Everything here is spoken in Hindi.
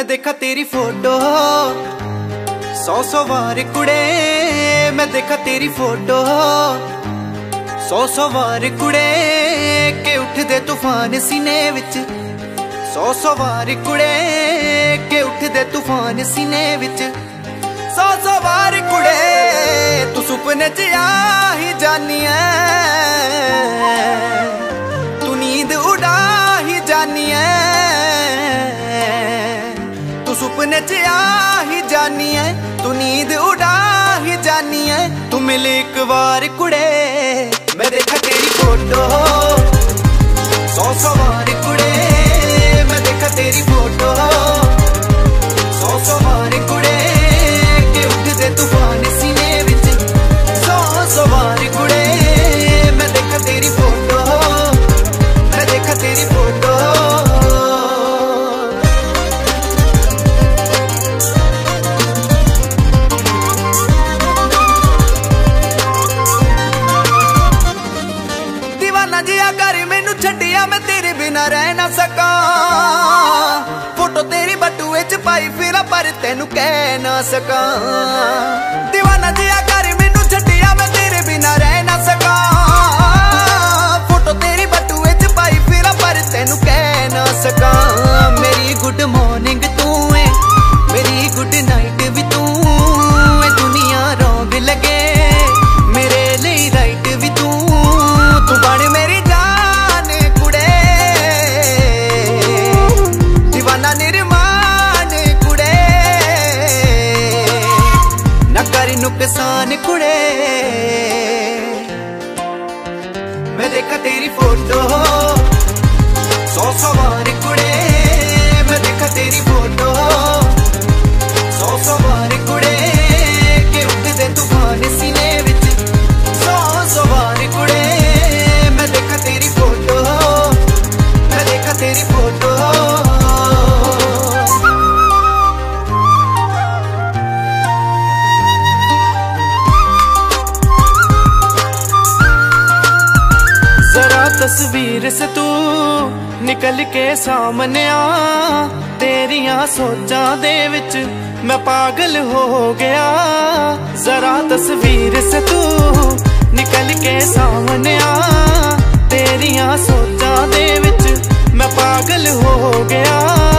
मैं देखा तेरी फोटो 100 बार कुड़े, मैं देखा तेरी फोटो 100 बार कुड़े के उठ दे तूफान सीने विच 100 बार कुड़े के उठ दे तूफान सीने विच 100 बार कुड़े तू सुपने च आ ही जानी है, तू नींद उड़ा ही जानी है, तू सुपने च आ ही जानी है, तू नींद उड़ा ही जानी है। तू मिल एक बार कुड़े, मैं देखा तेरी फोटो 100 बार कुड़े, मैं देखा तेरी फोटो 100 बार कुड़े के उठ दे तूफान सीने विच 100 बार कुड़े, मैं देखा तेरी फोटो, मैं देखा तेरी फोटो। दीवाना जिया कर मैनू छड्डिया, मैं तेरे बिना रह ना सका, फोटो तेरी बटुए च पाई फिरा पर तेनू कह ना सका। दीवाना जिया कर मैनू छड्डिया, मैं तेरे बिना रह ना सका, फोटो तेरी बटुए च पाई फिरा पर तेनू कह ना सका। मेरी गुड मॉर्निंग तू है, मेरी गुड नाइट भी तू है, दुनिया रौंग लगे मेरे लिए राइट भी तू बन मेरी जान कुड़े, दीवाना निर्माण कुड़े, न कर नुकसान कुड़े। मैं देखा तेरी फोटो 100 बार कुड़े, मैं देखा तेरी फोटो 100 बार कुड़े के उठ दे तूफान सीने विच 100 बार कुड़े, मैं देखा तेरी फोटो, मैं देखा तेरी फोटो। जरा तस्वीर से तू निकल के सामने आ, तेरिया सोचां दे विच मैं पागल हो गया। जरा तस्वीर से तू निकल के सामने आ, तेरिया सोचां दे विच मैं पागल हो गया।